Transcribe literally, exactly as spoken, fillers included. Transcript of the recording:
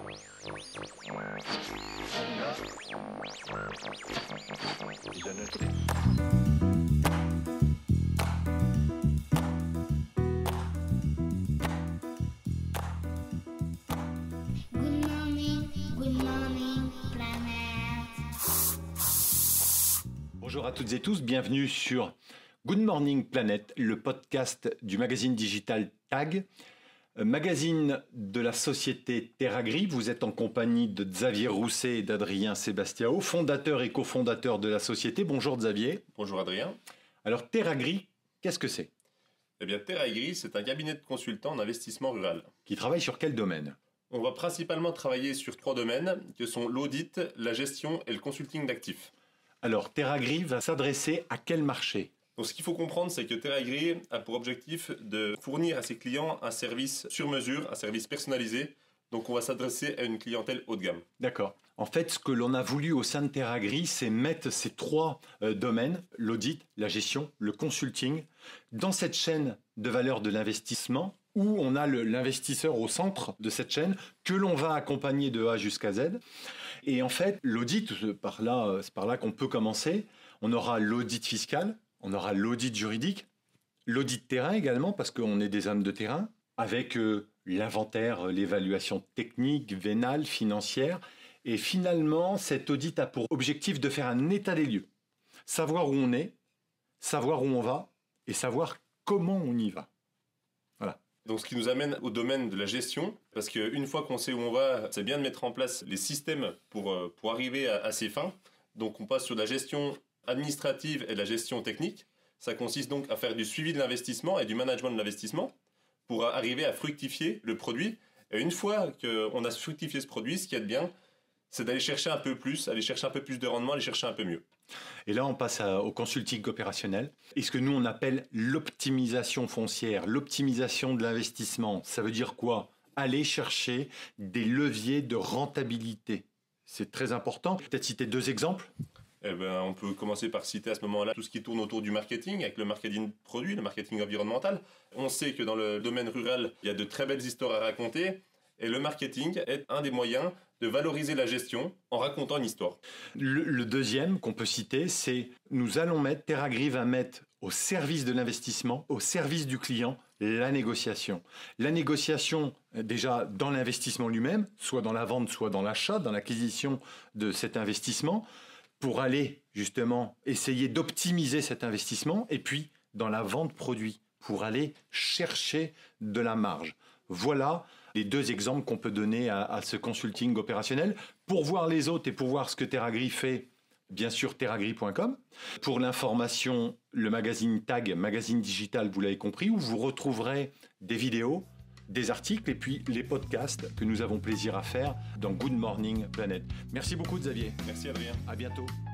Bien noté. Good morning, good morning, planet. Bonjour à toutes et tous, bienvenue sur Good Morning Planet, le podcast du magazine digital Tag, magazine de la société Teragri. Vous êtes en compagnie de Xavier Rousset et d'Adrien Sebastiao, fondateurs et cofondateurs de la société. Bonjour Xavier. Bonjour Adrien. Alors Teragri, qu'est-ce que c'est? Eh bien, Teragri, c'est un cabinet de consultants en investissement rural. Qui travaille sur quel domaine? On va principalement travailler sur trois domaines, que sont l'audit, la gestion et le consulting d'actifs. Alors Teragri va s'adresser à quel marché? Donc, ce qu'il faut comprendre, c'est que Teragri a pour objectif de fournir à ses clients un service sur mesure, un service personnalisé. Donc, on va s'adresser à une clientèle haut de gamme. D'accord. En fait, ce que l'on a voulu au sein de Teragri, c'est mettre ces trois euh, domaines, l'audit, la gestion, le consulting, dans cette chaîne de valeur de l'investissement, où on a le- l'investisseur au centre de cette chaîne, que l'on va accompagner de A jusqu'à Z. Et en fait, l'audit, c'est par là, euh, c'est par là qu'on peut commencer. On aura l'audit fiscal, on aura l'audit juridique, l'audit terrain également, parce qu'on est des hommes de terrain, avec euh, l'inventaire, euh, l'évaluation technique, vénale, financière. Et finalement, cet audit a pour objectif de faire un état des lieux. Savoir où on est, savoir où on va, et savoir comment on y va. Voilà. Donc, ce qui nous amène au domaine de la gestion, parce qu'une fois qu'on sait où on va, c'est bien de mettre en place les systèmes pour, euh, pour arriver à, à ces fins. Donc, on passe sur la gestion administrative et de la gestion technique. Ça consiste donc à faire du suivi de l'investissement et du management de l'investissement pour arriver à fructifier le produit. Et une fois qu'on a fructifié ce produit, ce qu'il y a de bien, c'est d'aller chercher un peu plus, aller chercher un peu plus de rendement, aller chercher un peu mieux. Et là, on passe à- au consulting opérationnel. Et ce que nous, on appelle l'optimisation foncière, l'optimisation de l'investissement. Ça veut dire quoi? Aller chercher des leviers de rentabilité. C'est très important. Peut-être citer deux exemples. Eh ben, on peut commencer par citer à ce moment-là tout ce qui tourne autour du marketing, avec le marketing produit, le marketing environnemental. On sait que dans le domaine rural, il y a de très belles histoires à raconter. Et le marketing est un des moyens de valoriser la gestion en racontant une histoire. Le, le deuxième qu'on peut citer, c'est nous allons mettre, Teragri va mettre au service de l'investissement, au service du client, la négociation. La négociation, euh, déjà dans l'investissement lui-même, soit dans la vente, soit dans l'achat, dans l'acquisition de cet investissement, pour aller justement essayer d'optimiser cet investissement, et puis dans la vente produit, pour aller chercher de la marge. Voilà les deux exemples qu'on peut donner à, à ce consulting opérationnel. Pour voir les autres et pour voir ce que Teragri fait, bien sûr teragri point com. Pour l'information, le magazine Tag, magazine digital, vous l'avez compris, où vous retrouverez des vidéos, des articles et puis les podcasts que nous avons plaisir à faire dans Good Morning Planet. Merci beaucoup Xavier. Merci Adrien. À bientôt.